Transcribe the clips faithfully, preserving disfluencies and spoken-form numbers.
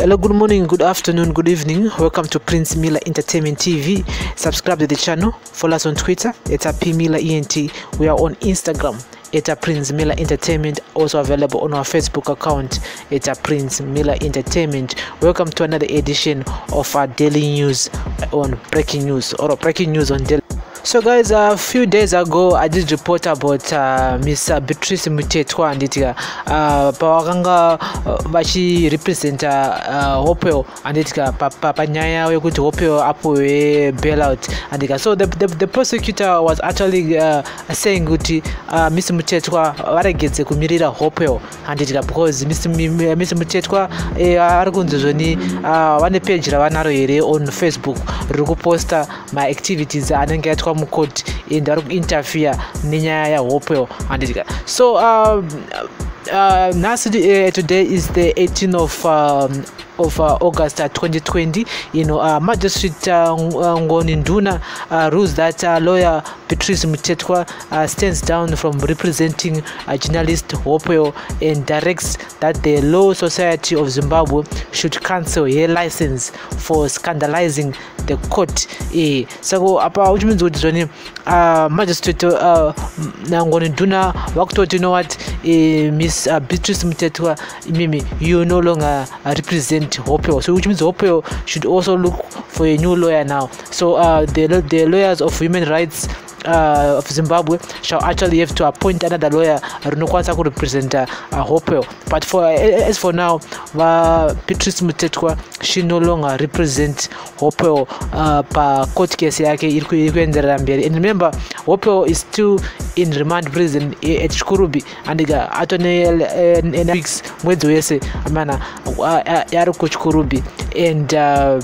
Hello, good morning, good afternoon, good evening. Welcome to Prince Miller Entertainment T V. Subscribe to the channel. Follow us on Twitter. It's a P Miller E N T. We are on Instagram. It's a Prince Miller Entertainment. Also available on our Facebook account. It's a Prince Miller Entertainment. Welcome to another edition of our daily news on breaking news or breaking news on daily. So guys, a few days ago I did report about uh, Miss Beatrice Mutetwa anditika uh, pawakanga uh, vachi represent uh, Hopewell anditika panyaya wekuti Hopewell apo bailout andika. So the, the the prosecutor was actually uh, saying kuti uh, Miss Mutetwa varegetse kumirira Hopewell anditika because Miss Miss Mutetwa ari kunzi zvoni vane page ravanaro here on Facebook riri kuposta my activities anenge atwa mukoti and ari kuinterfere nenyaya ya Hopewell anditika. So um, uh, nasi uh, today is the eighteenth of um, of uh, August uh, twenty twenty. You know, uh, Magistrate uh, Ngoni Nduna uh, rules that uh, lawyer Beatrice Mutetwa uh, stands down from representing uh, journalist Hopewell and directs that the Law Society of Zimbabwe should cancel her license for scandalizing the court. Eh, so apa which means with uh, Magistrate uh, Ngoni Nduna wakutoti, you know what, uh, Miss uh, Beatrice Mutetwa, Mimi, you no longer uh, represent Hopewell, so which means Hopewell should also look for a new lawyer now. So uh, the the lawyers of human rights uh, of Zimbabwe shall actually have to appoint another lawyer runokwanisa ku represent uh, Hopewell. But for uh, as for now, uh, Beatrice Mutetwa, she no longer represent Hopewell uh, pa court case yake iri kuenderera mberi. And remember, Hopewell is still in remand prison at Chikurubi and atone weeks mwezi wese amana yari ku Chikurubi. And uh,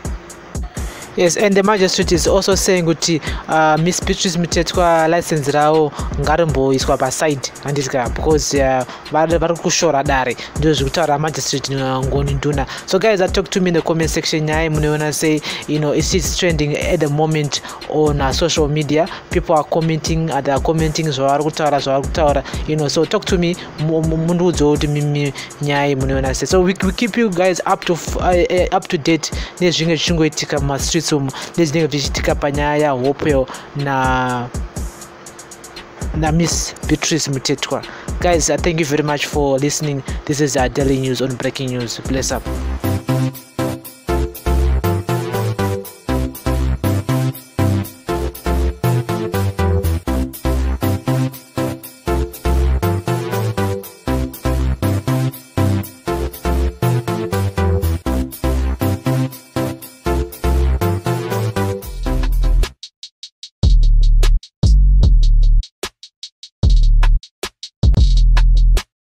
yes, and the magistrate is also saying that uh, Miss Beatrice Mutetwa license rao ngarimbo iswa pa side andika because vari vari kushora dare ndo zvekutaura magistrate Ngoni Nduna. So guys, I talk to me in the comment section. Nyaya munoona say, you know, it's just trending at the moment on uh, social media. People are commenting and they are commenting zvavari kutaura zvavari kutaura, you know. So talk to me mundudzo kuti mimi nyaya munoona say. So we, we keep you guys up to uh, up to date nezvinge zvichingoitika muma streets um nezvinenge zvichiitika panyaya ya Hopewell na na Miss Beatrice Mutetwa. Guys, I thank you very much for listening. This is our daily news on breaking news. Bless up.